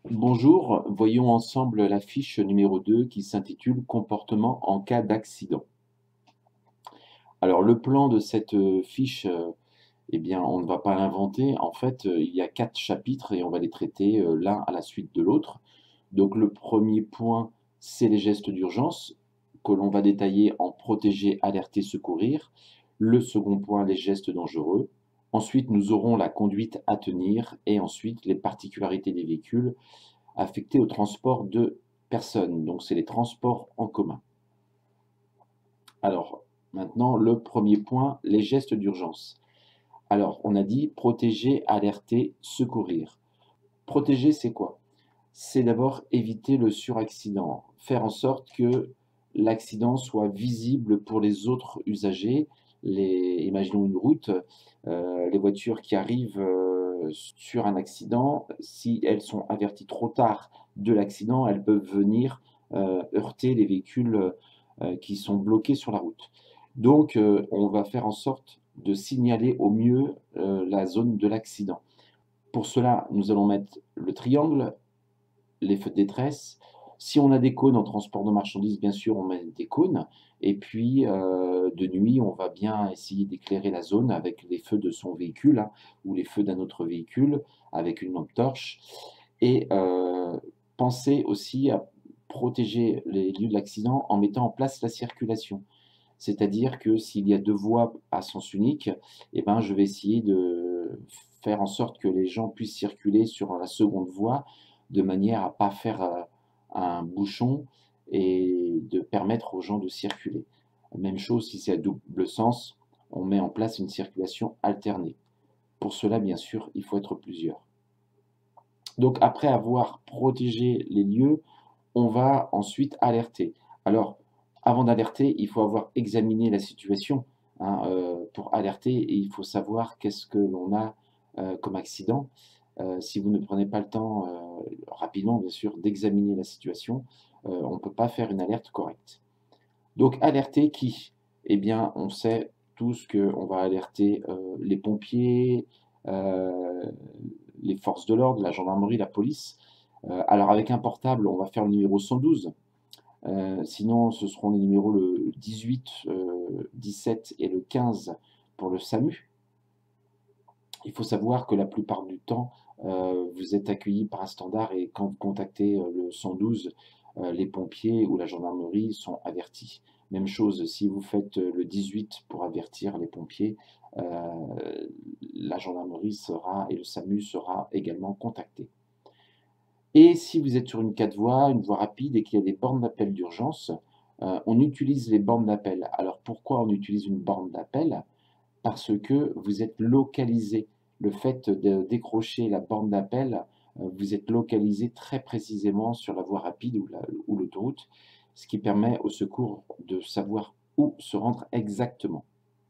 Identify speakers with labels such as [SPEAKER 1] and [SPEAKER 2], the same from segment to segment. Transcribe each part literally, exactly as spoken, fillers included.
[SPEAKER 1] Bonjour, voyons ensemble la fiche numéro deux qui s'intitule Comportement en cas d'accident. Alors le plan de cette euh, fiche, euh, eh bien on ne va pas l'inventer. En fait, euh, il y a quatre chapitres et on va les traiter euh, l'un à la suite de l'autre. Donc le premier point, c'est les gestes d'urgence que l'on va détailler en protéger, alerter, secourir. Le second point, les gestes dangereux. Ensuite, nous aurons la conduite à tenir et ensuite les particularités des véhicules affectés au transport de personnes. Donc, c'est les transports en commun. Alors, maintenant, le premier point, les gestes d'urgence. Alors, on a dit protéger, alerter, secourir. Protéger, c'est quoi? C'est d'abord éviter le suraccident, faire en sorte que l'accident soit visible pour les autres usagers. Les, imaginons une route, euh, les voitures qui arrivent euh, sur un accident, si elles sont averties trop tard de l'accident, elles peuvent venir euh, heurter les véhicules euh, qui sont bloqués sur la route. Donc, euh, on va faire en sorte de signaler au mieux euh, la zone de l'accident. Pour cela, nous allons mettre le triangle, les feux de détresse. Si on a des cônes en transport de marchandises, bien sûr, on met des cônes. Et puis, euh, de nuit, on va bien essayer d'éclairer la zone avec les feux de son véhicule hein, ou les feux d'un autre véhicule avec une lampe torche. Et euh, pensez aussi à protéger les lieux de l'accident en mettant en place la circulation. C'est-à-dire que s'il y a deux voies à sens unique, eh ben, je vais essayer de faire en sorte que les gens puissent circuler sur la seconde voie de manière à ne pas faire euh, un bouchon et de permettre aux gens de circuler. Même chose si c'est à double sens, on met en place une circulation alternée. Pour cela, bien sûr, il faut être plusieurs. Donc après avoir protégé les lieux, on va ensuite alerter. Alors, avant d'alerter, il faut avoir examiné la situation. Hein, euh, pour alerter, et il faut savoir qu'est-ce que l'on a euh, comme accident. Euh, si vous ne prenez pas le temps, euh, rapidement bien sûr, d'examiner la situation, euh, on ne peut pas faire une alerte correcte. Donc alerter qui? Eh bien, on sait tous qu'on va alerter euh, les pompiers, euh, les forces de l'ordre, la gendarmerie, la police. Euh, alors avec un portable, on va faire le numéro cent douze. Euh, sinon, ce seront les numéros le dix-huit, euh, dix-sept et le quinze pour le SAMU. Il faut savoir que la plupart du temps, euh, vous êtes accueilli par un standard et quand vous contactez euh, le cent douze, euh, les pompiers ou la gendarmerie sont avertis. Même chose, si vous faites euh, le dix-huit pour avertir les pompiers, euh, la gendarmerie sera et le SAMU sera également contacté. Et si vous êtes sur une quatre voies, une voie rapide et qu'il y a des bornes d'appel d'urgence, euh, on utilise les bornes d'appel. Alors pourquoi on utilise une borne d'appel? Parce que vous êtes localisé. Le fait de décrocher la borne d'appel, euh, vous êtes localisé très précisément sur la voie rapide ou, la, ou l'autoroute, ce qui permet au secours de savoir où se rendre exactement.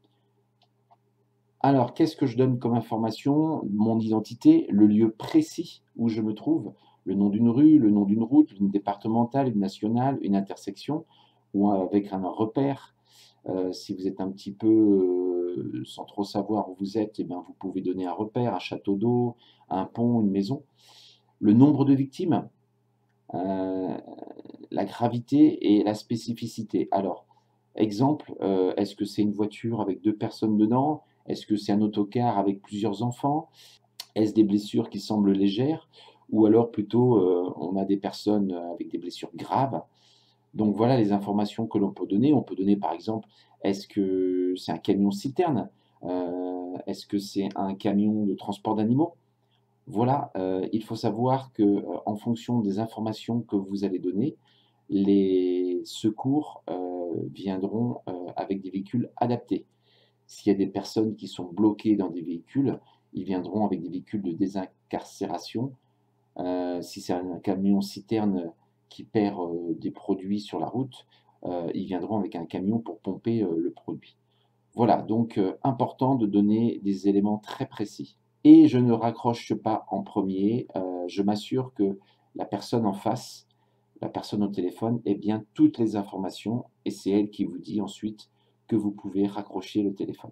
[SPEAKER 1] Alors, qu'est-ce que je donne comme information? Mon identité, le lieu précis où je me trouve, le nom d'une rue, le nom d'une route, une départementale, une nationale, une intersection, ou avec un repère. Euh, si vous êtes un petit peu euh, sans trop savoir où vous êtes, eh bien, vous pouvez donner un repère, un château d'eau, un pont, une maison. Le nombre de victimes, euh, la gravité et la spécificité. Alors, exemple, euh, est-ce que c'est une voiture avec deux personnes dedans? Est-ce que c'est un autocar avec plusieurs enfants? Est-ce des blessures qui semblent légères? Ou alors plutôt, euh, on a des personnes avec des blessures graves? Donc voilà les informations que l'on peut donner. On peut donner par exemple, est-ce que c'est un camion citerne? Euh, est-ce que c'est un camion de transport d'animaux? Voilà, euh, il faut savoir que euh, en fonction des informations que vous allez donner, les secours euh, viendront euh, avec des véhicules adaptés. S'il y a des personnes qui sont bloquées dans des véhicules, ils viendront avec des véhicules de désincarcération. Euh, si c'est un camion citerne qui perd euh, des produits sur la route, euh, ils viendront avec un camion pour pomper euh, le produit. Voilà, donc euh, important de donner des éléments très précis. Et je ne raccroche pas en premier, euh, je m'assure que la personne en face, la personne au téléphone, ait bien toutes les informations et c'est elle qui vous dit ensuite que vous pouvez raccrocher le téléphone.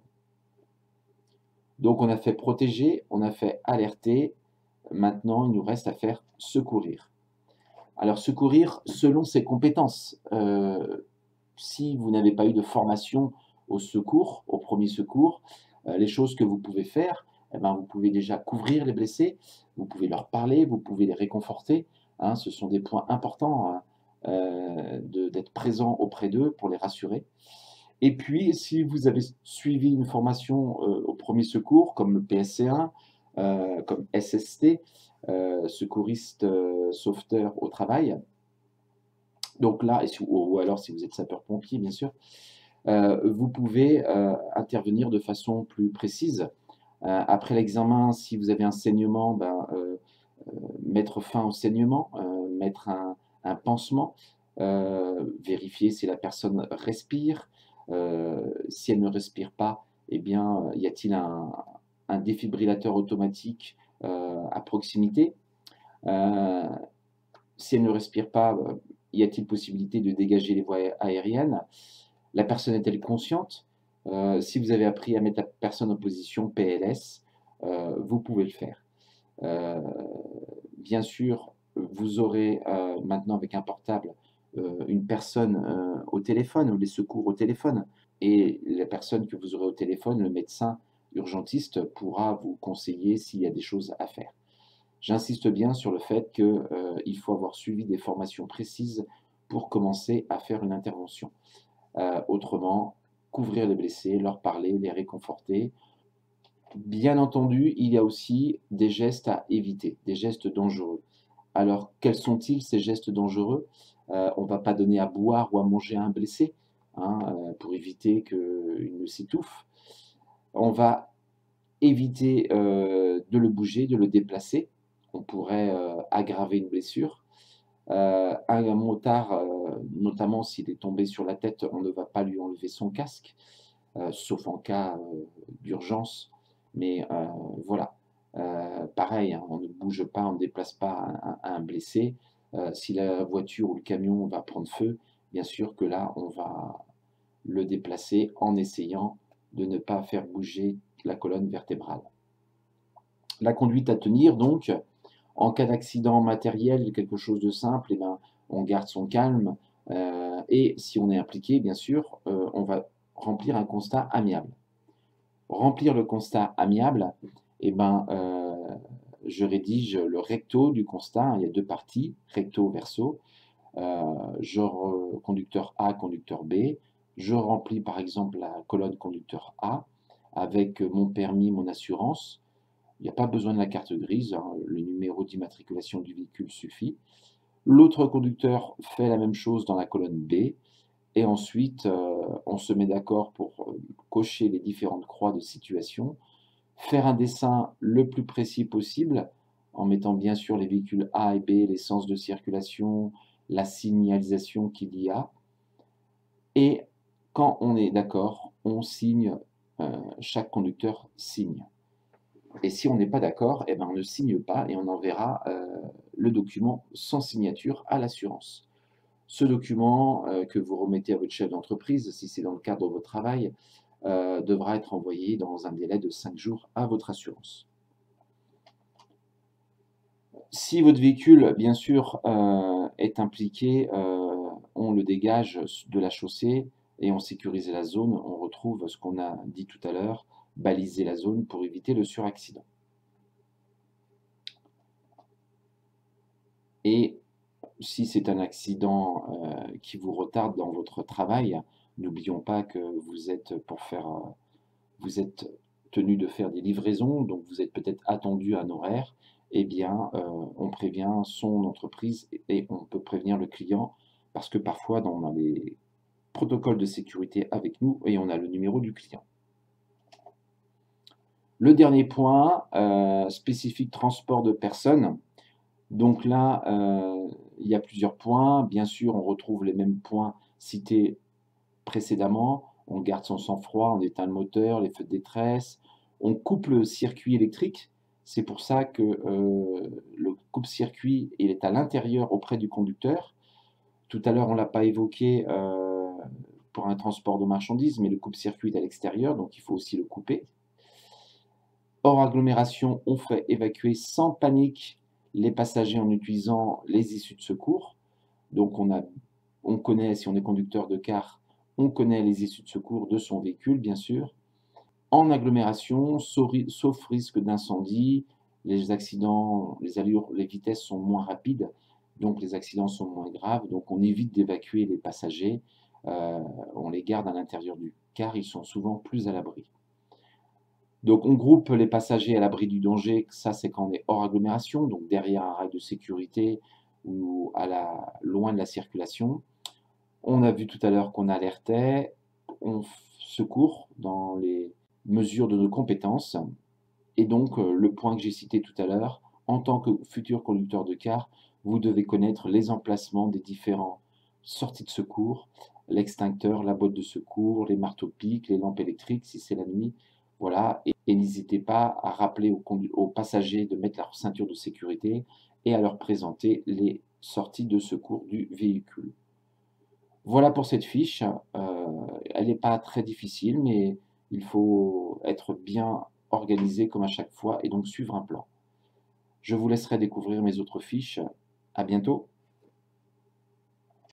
[SPEAKER 1] Donc on a fait protéger, on a fait alerter, maintenant il nous reste à faire secourir. Alors, secourir selon ses compétences. Euh, si vous n'avez pas eu de formation au secours, au premier secours, euh, les choses que vous pouvez faire, eh ben, vous pouvez déjà couvrir les blessés, vous pouvez leur parler, vous pouvez les réconforter. Hein, ce sont des points importants, hein, euh, de- d'être présent auprès d'eux pour les rassurer. Et puis, si vous avez suivi une formation euh, au premier secours, comme le P S C un, euh, comme S S T, euh, secouriste euh, sauveteur au travail, donc là, et si- ou, ou alors si vous êtes sapeur-pompier, bien sûr, euh, vous pouvez euh, intervenir de façon plus précise. Euh, après l'examen, si vous avez un saignement, ben, euh, euh, mettre fin au saignement, euh, mettre un, un pansement, euh, vérifier si la personne respire. Euh, si elle ne respire pas, eh bien, y a-t-il un, un défibrillateur automatique euh, à proximité? Euh, Si elle ne respire pas, euh, y a-t-il possibilité de dégager les voies aériennes? La personne est-elle consciente? Euh, si vous avez appris à mettre la personne en position P L S, euh, vous pouvez le faire. Euh, Bien sûr, vous aurez euh, maintenant avec un portable euh, une personne euh, au téléphone ou les secours au téléphone. Et la personne que vous aurez au téléphone, le médecin urgentiste, pourra vous conseiller s'il y a des choses à faire. J'insiste bien sur le fait qu'il euh, faut avoir suivi des formations précises pour commencer à faire une intervention. Euh, autrement, couvrir les blessés, leur parler, les réconforter. Bien entendu, il y a aussi des gestes à éviter, des gestes dangereux. Alors, quels sont-ils ces gestes dangereux? Euh, On ne va pas donner à boire ou à manger à un blessé, hein, euh, pour éviter qu'il ne s'étouffe. On va éviter euh, de le bouger, de le déplacer. On pourrait euh, aggraver une blessure. Euh, un motard, euh, notamment s'il est tombé sur la tête, on ne va pas lui enlever son casque, euh, sauf en cas euh, d'urgence. Mais euh, voilà, Euh, pareil, hein, on ne bouge pas, on ne déplace pas un, un- un blessé. Euh, si la voiture ou le camion va prendre feu, bien sûr que là, on va le déplacer en essayant de ne pas faire bouger la colonne vertébrale. La conduite à tenir, donc, en cas d'accident matériel, quelque chose de simple, eh ben, on garde son calme. Euh, et si on est impliqué, bien sûr, euh, on va remplir un constat amiable. Remplir le constat amiable, eh ben, euh, je rédige le recto du constat. Il y a deux parties, recto, verso. Euh, je re- conducteur A, conducteur B. Je remplis par exemple la colonne conducteur A avec mon permis, mon assurance. Il n'y a pas besoin de la carte grise, hein, le numéro d'immatriculation du véhicule suffit. L'autre conducteur fait la même chose dans la colonne B. Et ensuite, euh, on se met d'accord pour euh, cocher les différentes croix de situation, faire un dessin le plus précis possible, en mettant bien sûr les véhicules A et B, les sens de circulation, la signalisation qu'il y a. Et quand on est d'accord, on signe, euh, chaque conducteur signe. Et si on n'est pas d'accord, eh ben on ne signe pas et on enverra euh, le document sans signature à l'assurance. Ce document euh, que vous remettez à votre chef d'entreprise, si c'est dans le cadre de votre travail, euh, devra être envoyé dans un délai de cinq jours à votre assurance. Si votre véhicule, bien sûr, euh, est impliqué, euh, on le dégage de la chaussée et on sécurise la zone. On retrouve ce qu'on a dit tout à l'heure, baliser la zone pour éviter le suraccident. Et si c'est un accident euh, qui vous retarde dans votre travail, n'oublions pas que vous êtes pour faire, euh, vous êtes tenu de faire des livraisons, donc vous êtes peut-être attendu à un horaire. Eh bien, euh, on prévient son entreprise et on peut prévenir le client parce que parfois, on a les protocoles de sécurité avec nous et on a le numéro du client. Le dernier point, euh, spécifique transport de personnes. Donc là, euh, il y a plusieurs points. Bien sûr, on retrouve les mêmes points cités précédemment. On garde son sang-froid, on éteint le moteur, les feux de détresse. On coupe le circuit électrique. C'est pour ça que euh, le coupe-circuit il est à l'intérieur auprès du conducteur. Tout à l'heure, on ne l'a pas évoqué euh, pour un transport de marchandises, mais le coupe-circuit est à l'extérieur, donc il faut aussi le couper. Hors agglomération, on fait évacuer sans panique les passagers en utilisant les issues de secours. Donc on a, on connaît, si on est conducteur de car, on connaît les issues de secours de son véhicule, bien sûr. En agglomération, sauf risque d'incendie, les accidents, les allures, les vitesses sont moins rapides, donc les accidents sont moins graves, donc on évite d'évacuer les passagers, euh, on les garde à l'intérieur du car, ils sont souvent plus à l'abri. Donc on groupe les passagers à l'abri du danger, ça c'est quand on est hors agglomération, donc derrière un rail de sécurité ou à la, loin de la circulation. On a vu tout à l'heure qu'on alertait, on secourt dans les mesures de nos compétences. Et donc, euh, le point que j'ai cité tout à l'heure, en tant que futur conducteur de car, vous devez connaître les emplacements des différentes sorties de secours, l'extincteur, la boîte de secours, les marteaux-piques, les lampes électriques si c'est la nuit. Voilà, et, et n'hésitez pas à rappeler aux, aux passagers de mettre leur ceinture de sécurité et à leur présenter les sorties de secours du véhicule. Voilà pour cette fiche. Euh, elle n'est pas très difficile, mais il faut être bien organisé comme à chaque fois et donc suivre un plan. Je vous laisserai découvrir mes autres fiches. À bientôt.